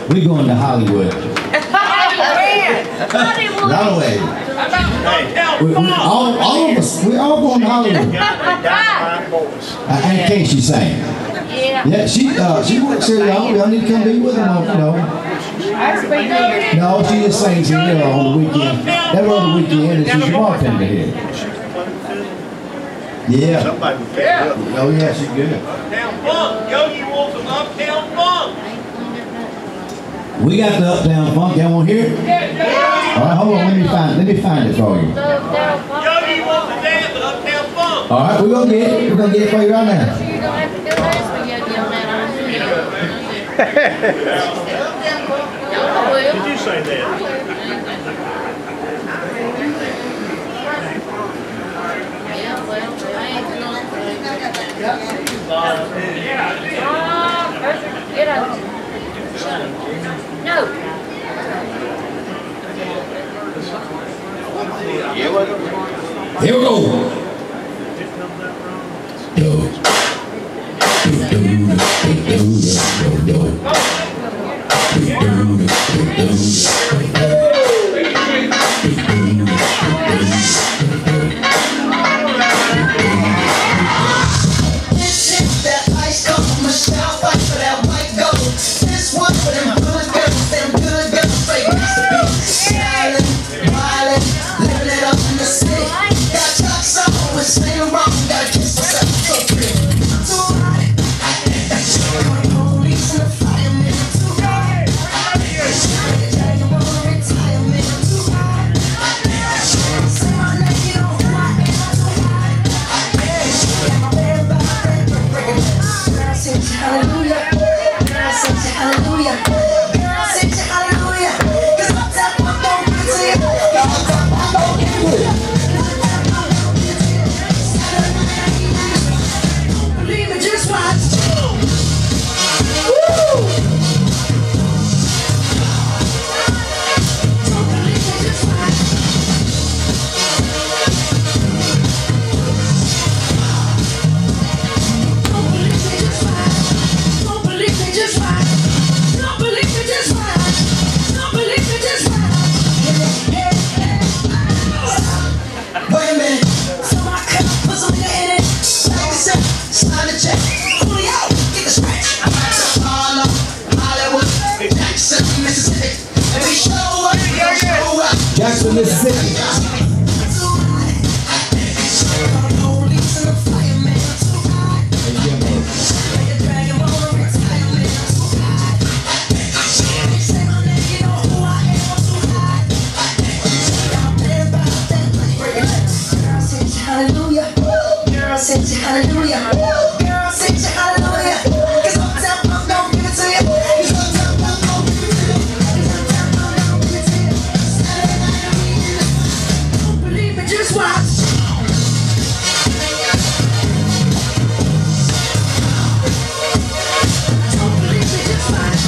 We going to Hollywood. Right away. All of us, we're all going to Hollywood. And can't she sing? Yeah, she works here, y'all need to come be with her, No, she just sings here on the weekend. That was the weekend, and she's a bartender here. Yeah. Oh yeah, she's good. Uptown Funk. Yo, you want some Uptown Funk? We got the Uptown Funk. Y'all want to hear it? All right, hold on. Let me find it for you. Yo, you want to dance to Uptown Funk? All right, we're gonna get it. We're gonna get it for you right now. You don't have to do this when you get on that. Did you say that? Get up. No. Here we go. Jackson, Mississippi. Hallelujah. Girl, sing hallelujah. Girl, sing hallelujah. 'Cause Uptown Funk don't give it to you. 'Cause Uptown Funk don't give it to you. 'Cause Uptown Funk don't give it to you. Saturday night don't believe me, just watch. Don't believe me, just watch.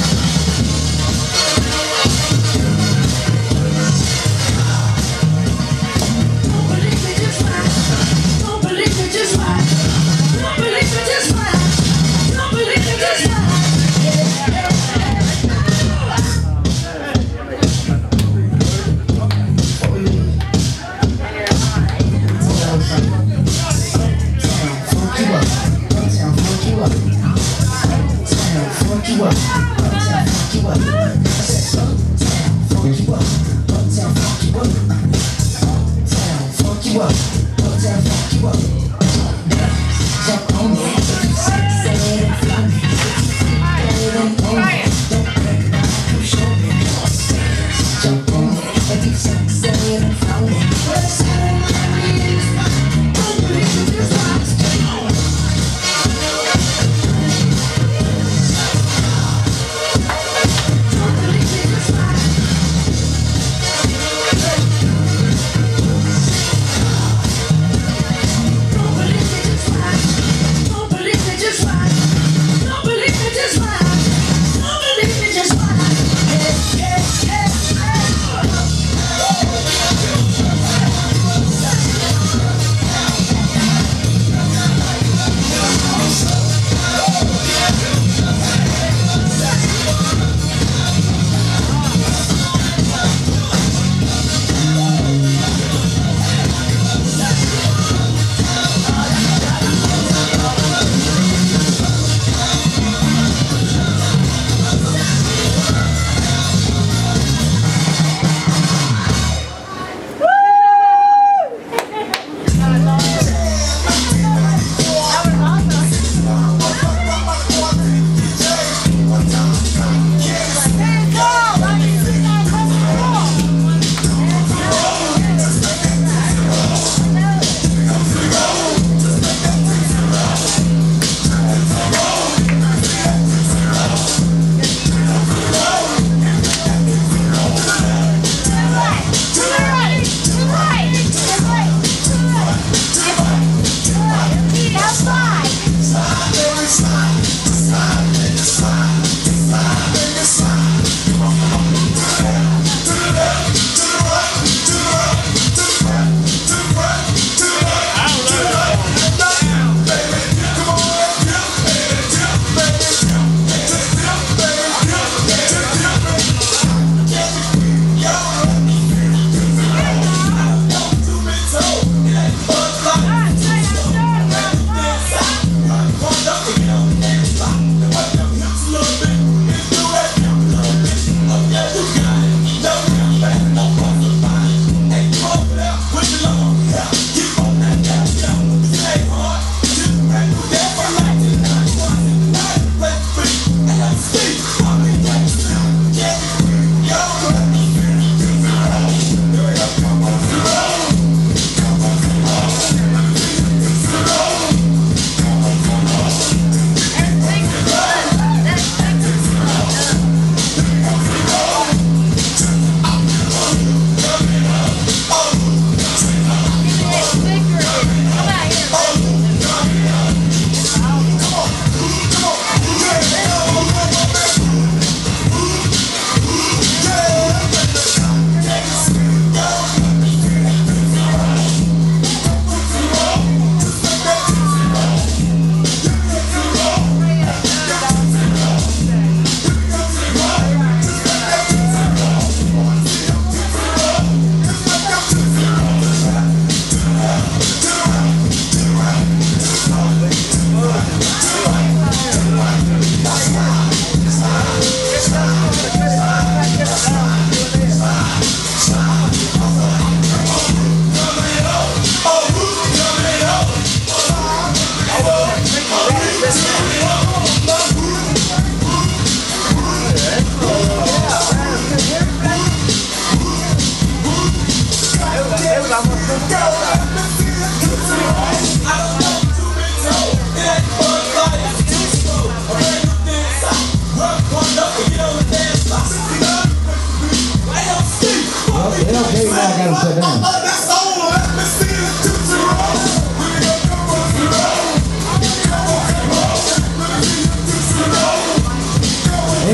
Don't believe me, just watch. Don't believe me, just watch. Don't believe me, just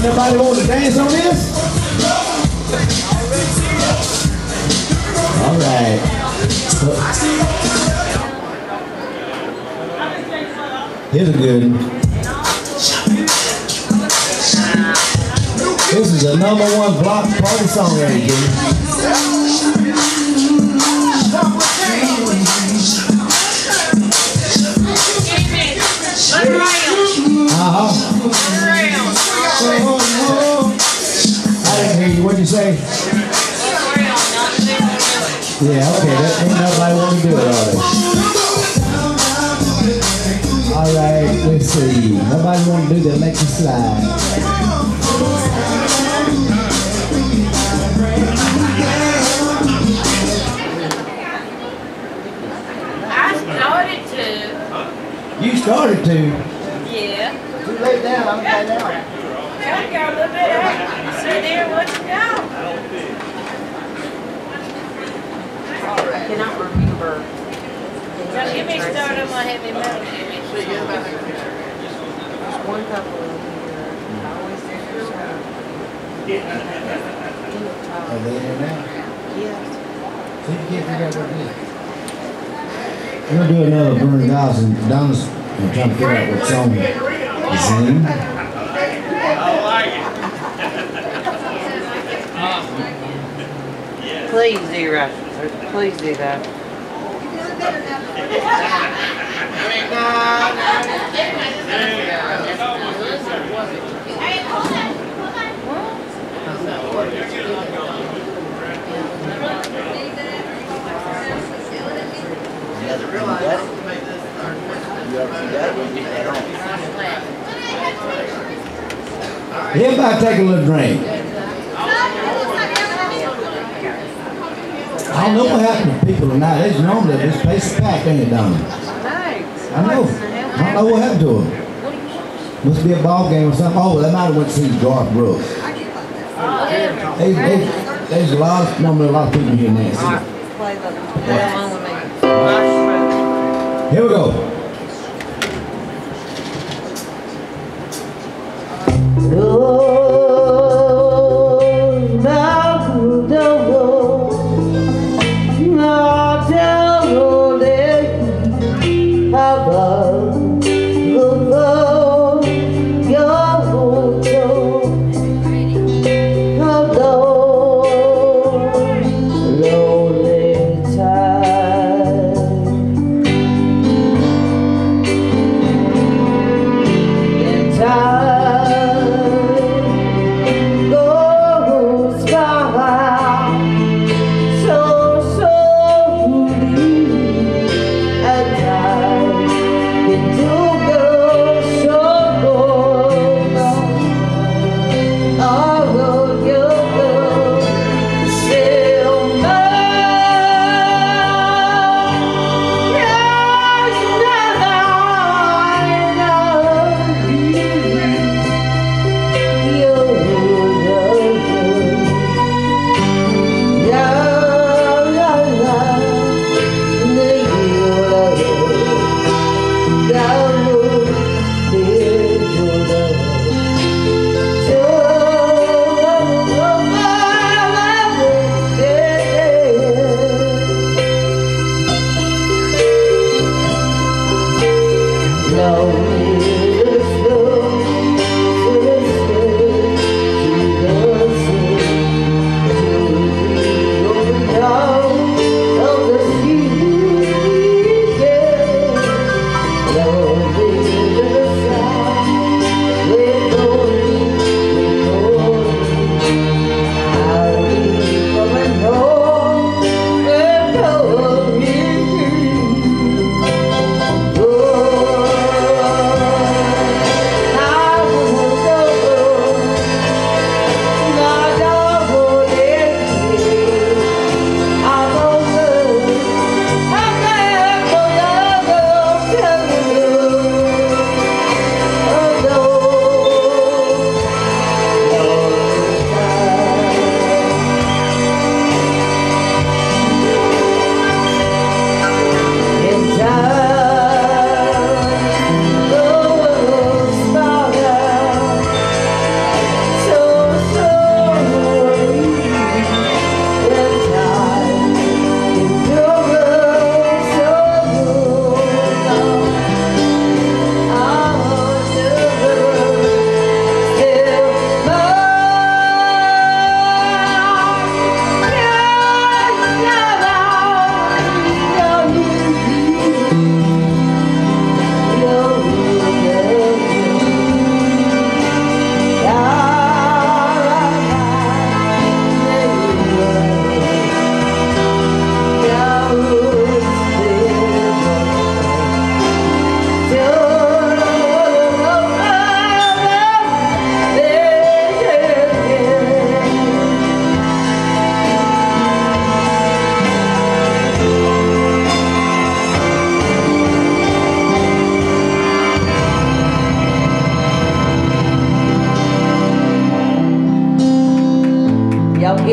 Somebody want to dance on this? All right. Here's a good one. This is the #1 block party song right here. I didn't hear you. What'd you say? Yeah, okay. That ain't nobody want to do it, are they? All right, let's see. Nobody want to do the electric slide. I started to. You started to. Yeah. Too late now. I'm down. I got a little bit out. Sit there, what you got? I cannot remember. Now, give me a start on my heavy metal. Give me a start. There's one couple in here. I always say there's one. Are they there now? Yes. See if you can't figure out what it is. We're going to do another Burn Goss, and Donna's trying to figure out what song it's in. I like it. Please do, Rush. Please do that. Everybody take a little drink. I don't know what happened to people tonight. It's normally this place is packed, ain't it, Donna? Thanks. I know. I don't know what happened to them. Must be a ball game or something. Oh, they might have went to see Garth Brooks. There's normally a lot of people here now. Play the one with me. Here we go.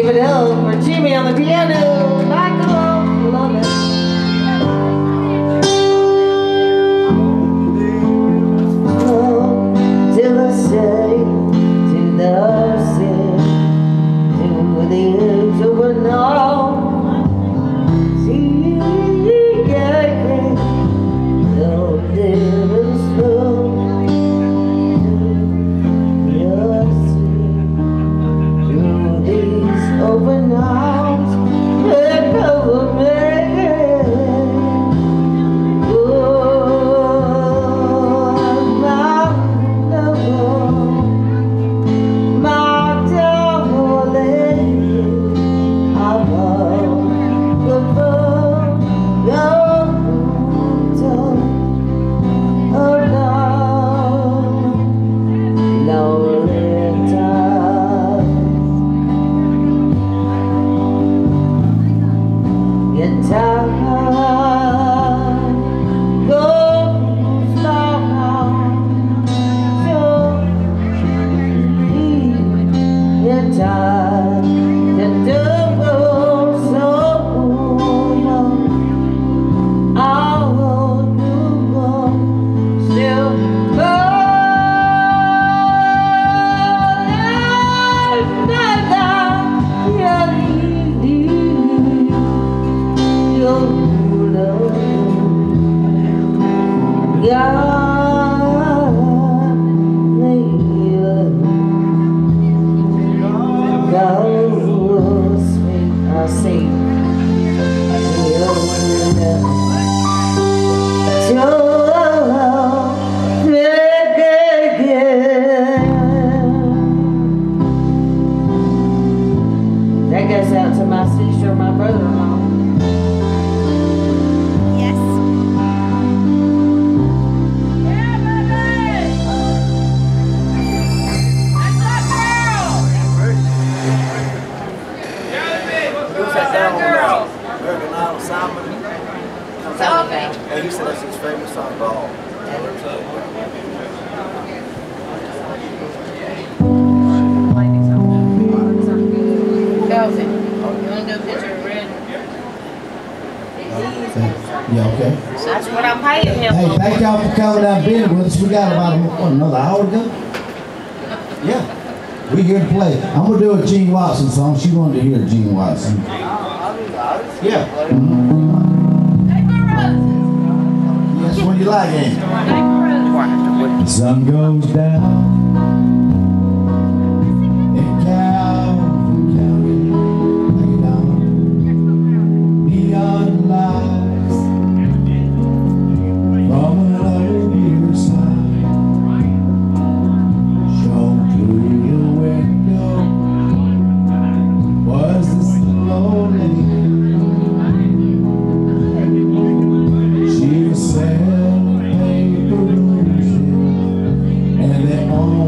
Give it up for Jimmy on the piano. Michael, love it. Oh, till I say to the sin, to the edge of a no. See, yeah, so little slow. Open arms, let go of me. Oh, my love, my darling, I found the love of love, lonely time. Time goes long, so in time the double so long. I want to go still I'll sing. That goes out to my sister, my brother-in-law. Hey, he said that's his favorite song, Ball. Calvin, you want to do a picture of Red? Yeah, okay. That's what I'm paying him Hey, for. thank y'all for coming down and being with us. We got about another hour to go. Yeah. We here to play. I'm going to do a Gene Watson song. She wanted to hear Gene Watson. Yeah. That's what you like, ain't it? The sun goes down in Calvin County, like down neon lights from an old sign shone through the window. Was this the lonely? She was selling paper roses, and they all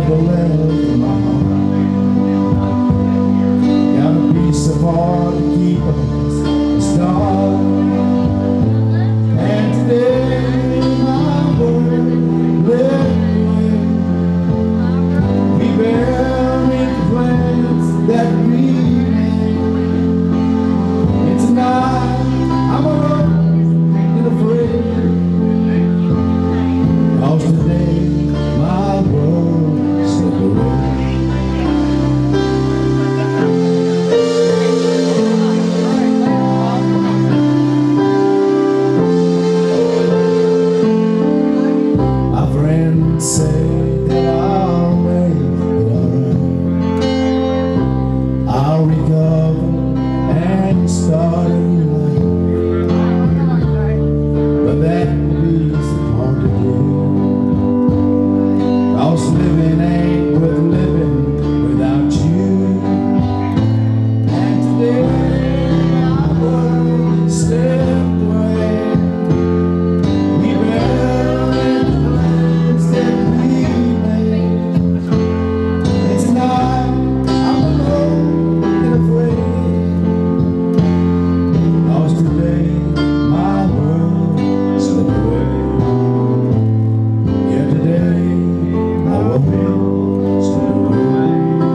never left my heart. Got a piece of heart to keep us star. And today my world left away. We buried the plans that we made. And tonight I'm alone and afraid. 'Cause today my world slipped away. My friends say that I'll make it alright. I'll recover and start a new life. But that will be so hard to do. 'Cause living ain't worth living without you. And today my world slipped away. We buried the plans that we made. And tonight I'm alone and afraid. 'Cause today my world slipped away. Yeah, today my world slipped away.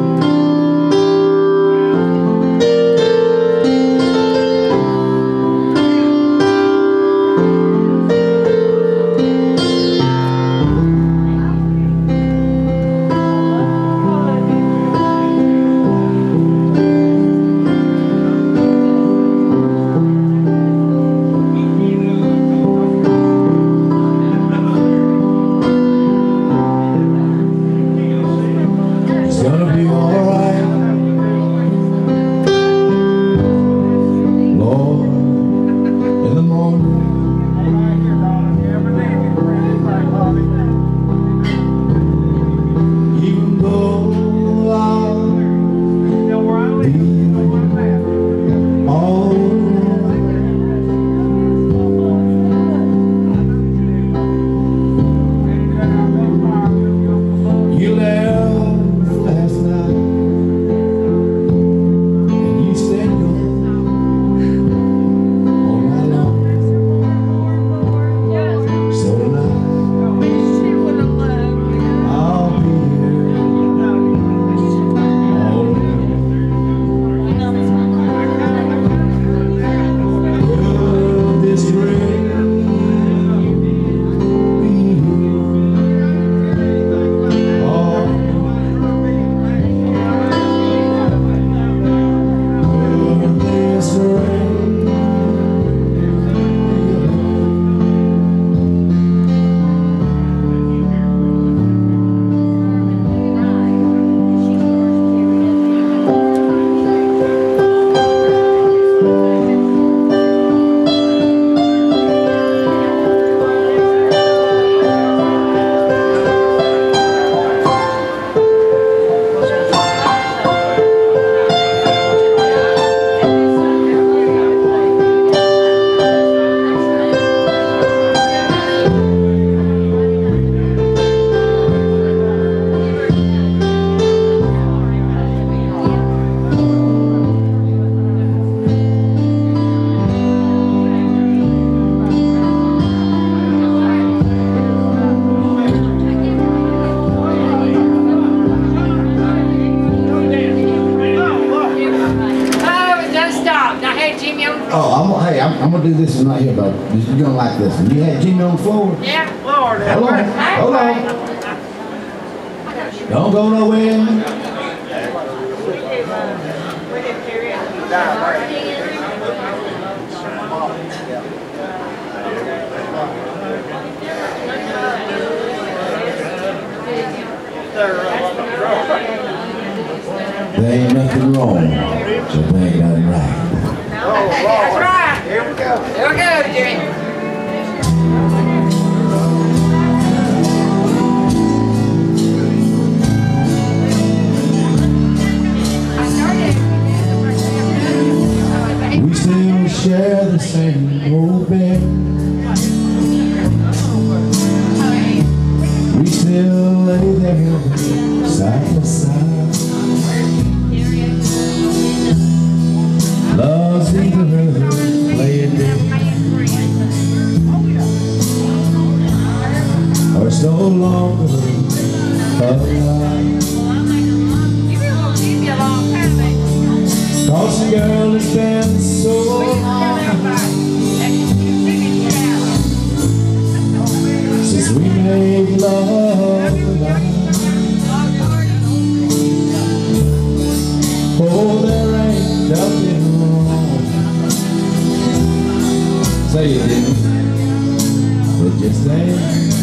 It's gonna be alright, Lord, in the morning. Even though I'll be all alone. You left last night and you stayed gone all night long. So tonight I'll be here all alone. Will this rain be here? Oh, will this rain be here? Hey, I'm gonna do this one right here, bud. You're gonna like this one. You had Jimmy on the floor. Yeah. Lord, Hold on, hold on. Don't go nowhere. There ain't nothing wrong, so there ain't nothing right. That's right. Here we go. There we go, Jimmy. We still share the same old bed. We still lay there no longer alive. Cause girl, it's been so long since we made love tonight. Oh, there ain't nothing wrong. Say it, didn't it? It just ain't.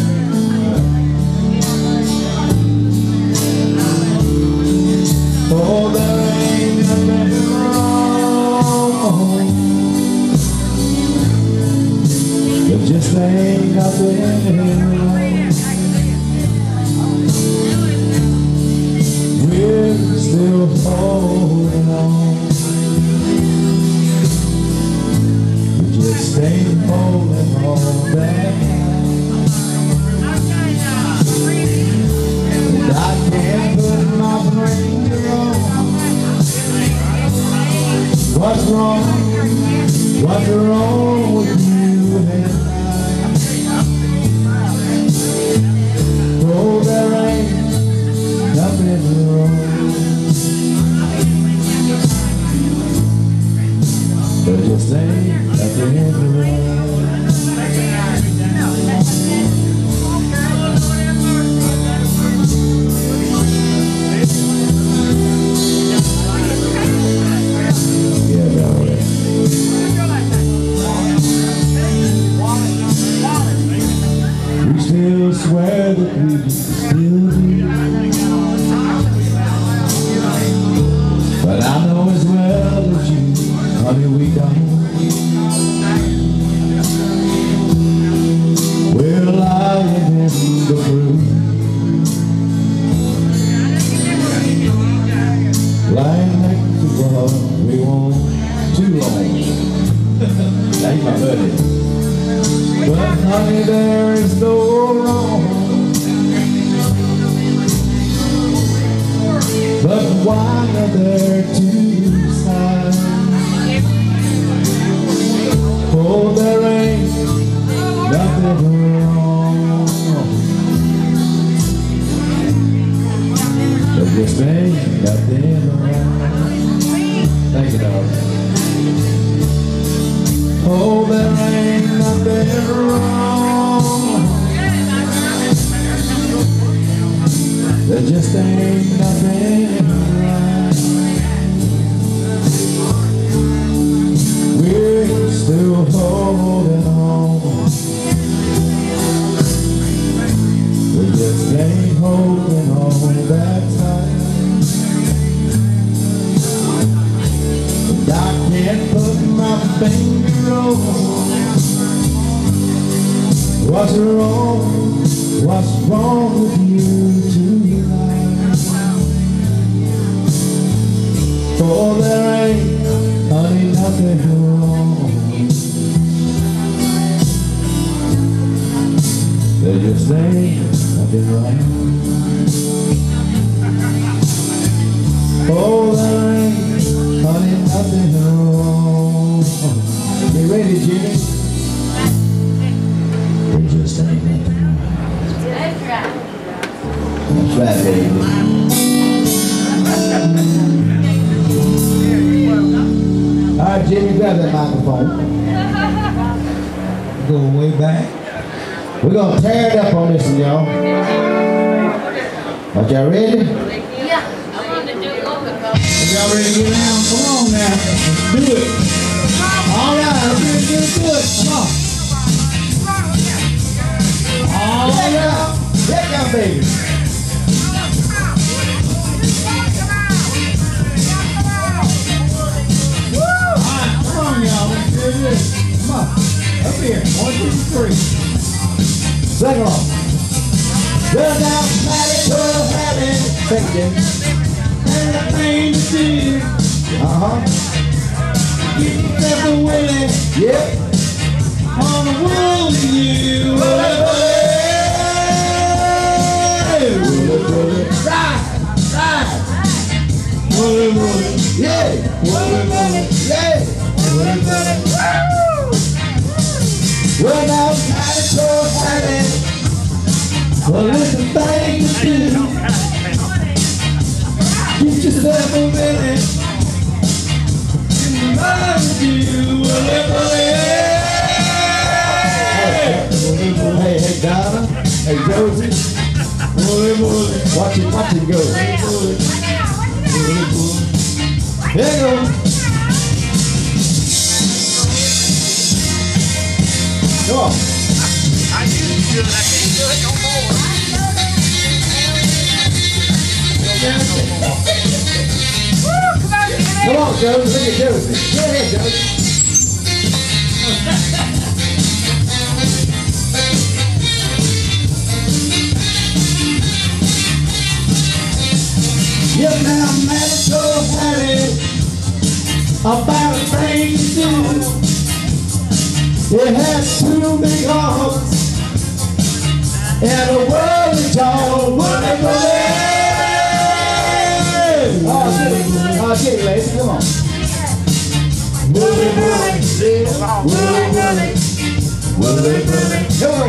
Oh, there ain't nothing wrong. It just ain't nothing wrong. We're still holding on. We just ain't holding on back. And I can't put my finger on what's wrong with you and I. Oh, there ain't nothing wrong. There just ain't nothing wrong. We still swear that we still do, but I know as well as you, honey, we don't. We're lying in the room, lying next to what we want too long. That's my buddy. But honey, there is no wrong. But why are there two sides? Oh, there ain't nothing wrong. There just ain't nothing wrong. Thank you, darling. Oh, there ain't nothing wrong. There just ain't nothing wrong. We're still holding on. We just ain't holding on that time. And I can't put my finger on what's wrong with you tonight. For there ain't, honey, nothing wrong. There just ain't nothing wrong. Oh, there ain't, honey, nothing wrong. You ready, Jimmy? There just ain't nothing wrong. That's right. That's right, baby. All right, Jimmy, grab that microphone. Going way back. We're going to tear it up on this one, y'all. Are y'all ready? Yeah. I want to do it over. Y'all ready to get down? Come on now. Let's do it. All right, let's do it. Come on. All right. Let go, baby. Come on, y'all. Let's do this. Come on. Up here. 1, 2, 3. Sing along. Well, now, Patty, we're having thinking and a thing to do. Keep yourself away. Yep. On the world with you. Ride. Yeah. Yeah. Well, now, Patty, we're having Well, it's a thing to do. Get yourself a minute. Love you, Hey, Donna. Hey, Josie. Watch it go. There you go. Come on. I used to do it, I can't do it no more. Come on, Josie. Look at Josie. Go ahead, Josie. You're now mad so happy about a thing to do. It has two big hearts and a world is all wonderful. Oh, shit, ladies, come on. Woolly, woolly, come on.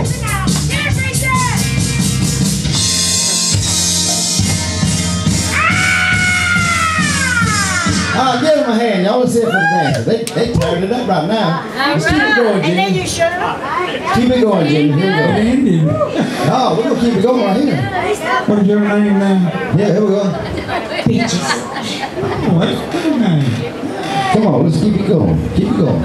Give them a hand, y'all. Let's see it for the dancers. They turned it up right now. Let's keep it going, Jimmy. And then you shut up. Keep it going, Jimmy. Here we go. Oh, we're going to keep it going right here. What is your name now? Yeah, here we go. Peaches. Oh, that's a good name. Come on, let's keep it going. Keep it going.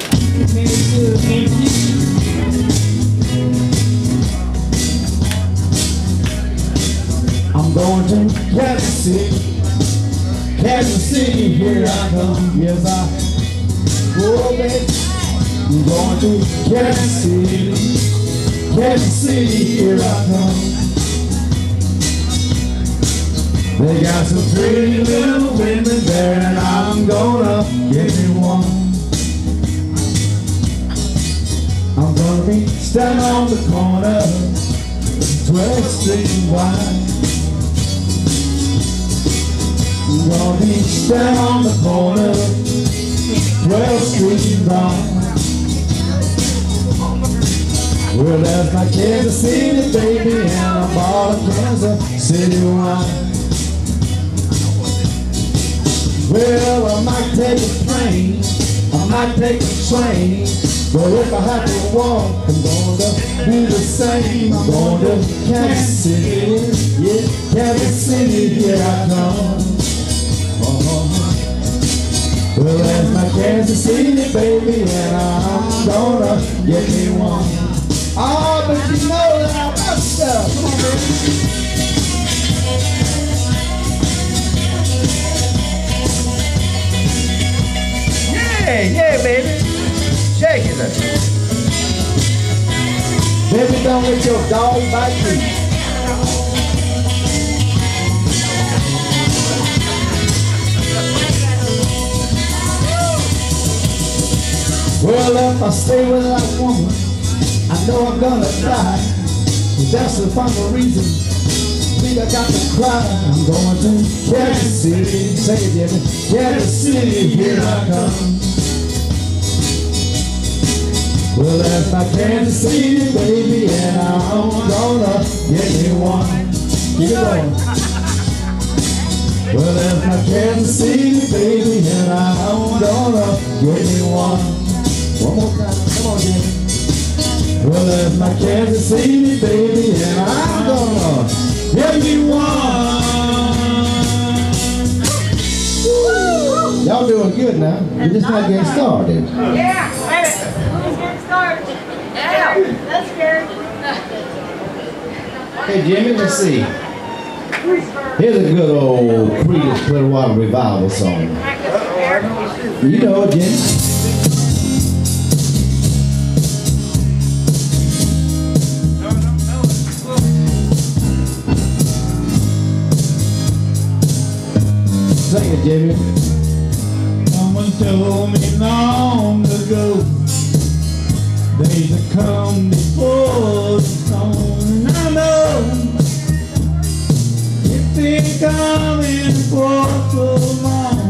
I'm going to Kansas City. Kansas City, here I come. Yes, I go, baby. I'm going to Kansas City. Kansas City, here I come. They got some pretty little women there, and I'm gonna get me one. I'm gonna be standing on the corner, 12th Street and Vine. I'm gonna be standing on the corner, 12th Street and Vine. Well, that's my Kansas City, baby, and I bought a Kansas City wine. Well, I might take a train, I might take a train, but if I have to walk, I'm gonna do the same. I'm going to Kansas City, yeah, Kansas City, here I come. Well, that's my Kansas City, baby, and I'm gonna get me one. Oh, but you know that I must have. Come on, baby. Yeah, baby. Shake it up. Baby, don't let your dog bite you. Well, if I stay with that woman, I know I'm gonna die. That's the final reason. Think I got to cry. I'm going to Kansas City. Say it, Jimmy. Kansas City, here I come. Well, that's my Kansas City, baby, and I'm gonna get me one. Keep it going. Well, that's my Kansas City, baby, and I'm gonna get me one. One more time, come on, Jimmy. Well, that's my Kansas City, baby, and I'm gonna get me one. Y'all doing good now. We're just not getting started. Yeah, wait a minute. Let's get started. Yeah, that's good. Hey, Jimmy, let's see. Here's a good old Creedence Clearwater Revival song. You know it, Jimmy. Sing it, Jimmy. Someone told me long ago, days that come before the storm. And I know it's been coming for so long.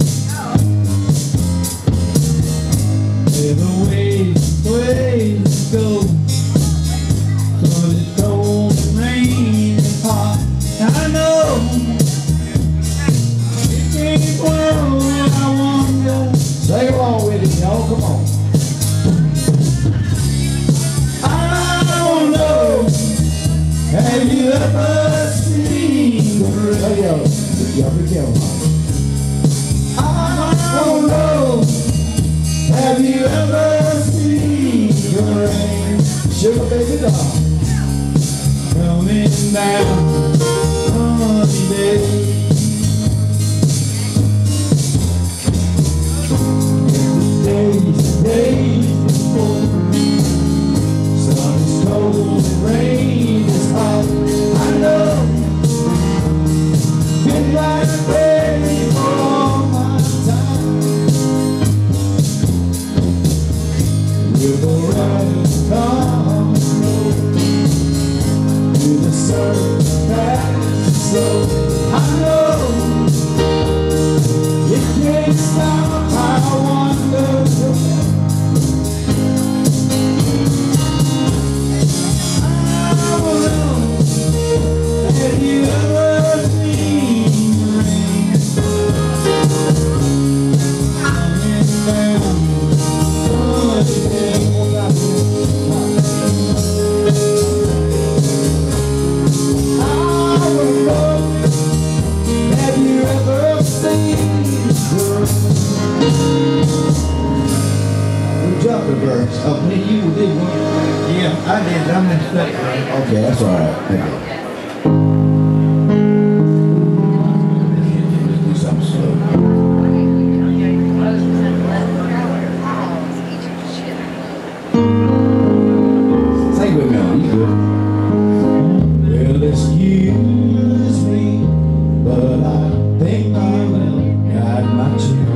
There's a ways to go, 'cause it's cold and rain. ever seen the rain? Oh, y'all be careful. I don't know. Have you ever seen the rain? Sugar baby doll. Coming down sunny day. Days before, sun is cold and rain is hot. I know, been like ready for all my time. We'll go right come to the sun past so I know it can't stop. I wonder. Have you ever seen rain coming down sunny day? I wanna know, have you ever seen Who dropped the verse? Oh, me, you did one. Yeah, I did. I'm in second. Okay, that's all right. Thank you. Let's do something slow. Sing with me, you good. Well, excuse me, but I think I will guide my chair.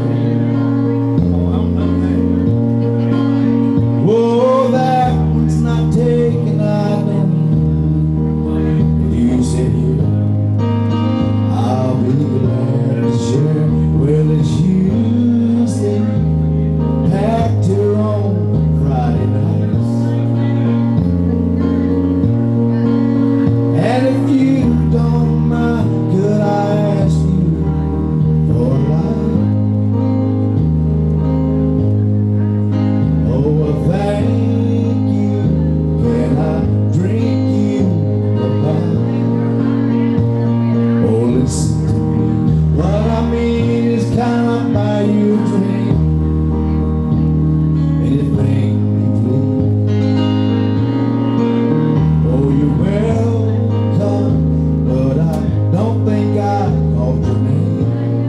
Whoa, that one's not taken, I know. You sit here, I'll be glad to share. Well, it's usually packed here on Friday nights. And if you don't mind, could I ask you for a ride? Oh, well, thank you. Can I drink you a bottle? Oh, listen to me. What I mean is, can I buy you a drink? Anything you please. Oh, you're welcome, but I don't think I called your name.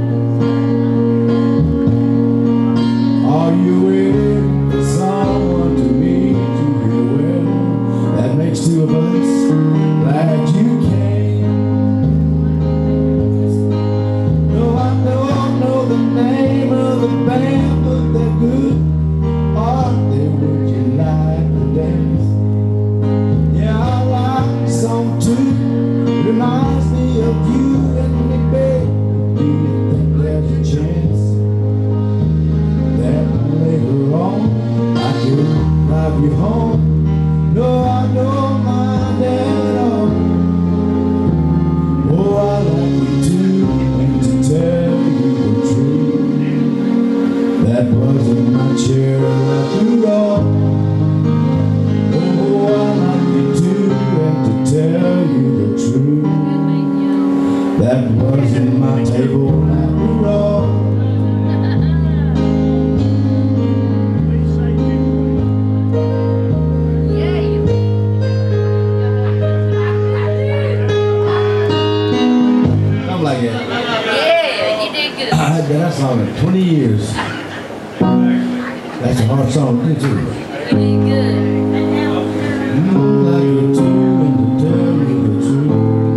Are you waiting for someone to meet you here? Well, that makes two of us. Glad you came. No, I know the name of the band, but they're good. Are they? Would you like to dance? Yeah, I like the song too. Reminds me of you and me, babe. Do you think there's a chance that later on I could drive you home? No, I don't mind at all. Oh, I like you too, and to tell you the truth, that wasn't my chair after all. Oh, I like you too, and to tell you the truth, that wasn't my table after all. Something like that. Yeah, you did good. I had that song in 20 years. That's a hard song to do. You did good. Like you too, and to tell you the truth.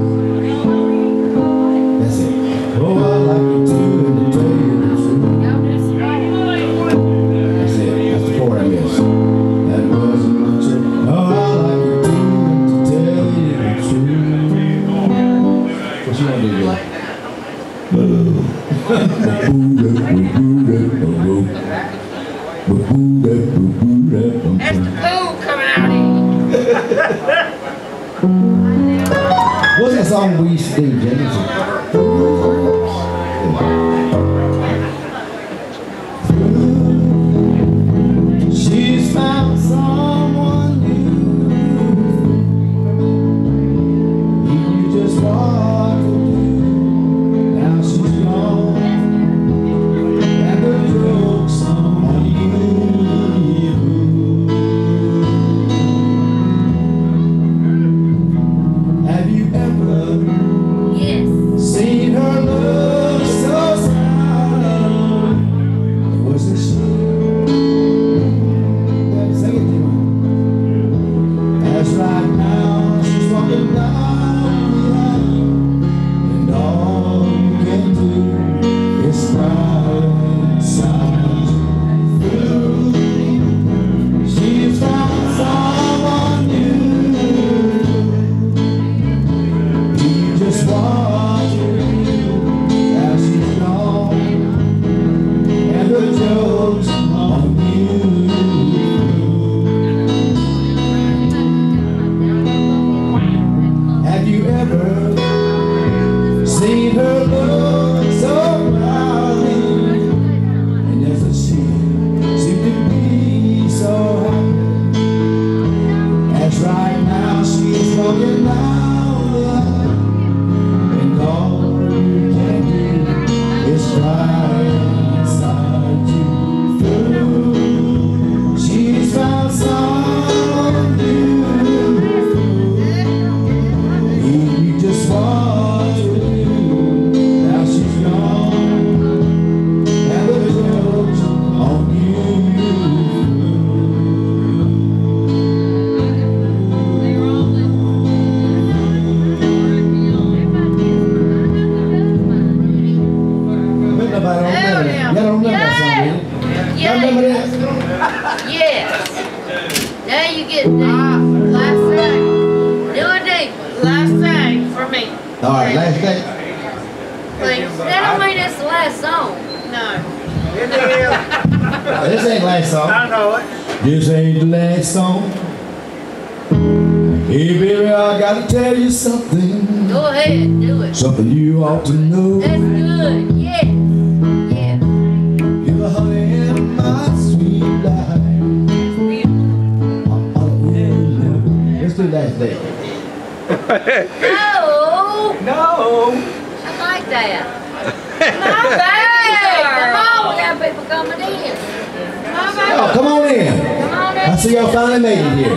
That's it. Oh, I like you too, and to tell you the truth. That's it. That's the chord I missed. That wasn't my truth. Oh, I like you too, and to tell you the truth. What you want to do, girl? That's poo coming out of you. What's that song we used to do, Jenny? She's found someone new. You what to do. Now she's gone, and the joke's on you. Have you ever seen her look so sad? It wasn't she. Sing it to me. As right now she's walking down the aisle, and all you can do is cry inside through. She's found someone new. You just want to do. Now she's gone, and the joke's on you. Have you ever seen her look so proudly? And doesn't she seem to be so happy? As right now she's walking down the aisle, and all you can do is cry inside you through. She's found someone new. You just want to do. Now she's gone, and the joke's on you. Bet nobody don't remember that. Y'all don't remember that song, do you? Y'all remember that? Yes. Now you get the last thing. Do a deep last thing for me. All right, last thing. Please. That don't mean it's the last song. No. This ain't the last song. I know it. This ain't the last song. Hey baby, I gotta tell you something. Go ahead, do it. Something you ought to know. That's good. Yes. Yeah. You're the honey in my sweet life. Let's do last day. No. I like that. Come on, we got people coming in. Oh, come on in. Come on in. I see y'all finally made it here.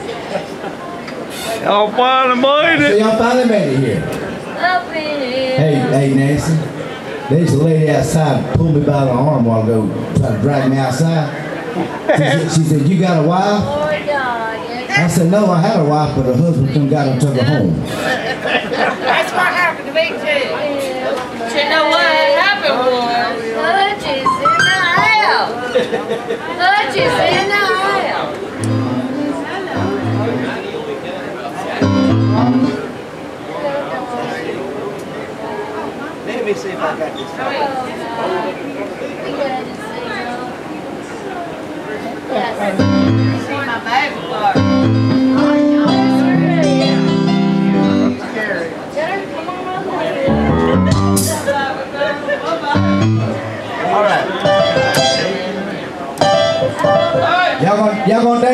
Y'all finally made I see it. y'all finally made it here. Up in here. Hey, Nancy. There's a lady outside pulled me by the arm while ago, tried to drag me outside. She said, you got a wife? Oh, God, yes. I said, no, I had a wife, but her husband come got her and took her home. That's what happened to me, too. You know what happened was? Hutch is in the house. Hutch is in the house. Let me see if I got this. See my baby part. Y'all gonna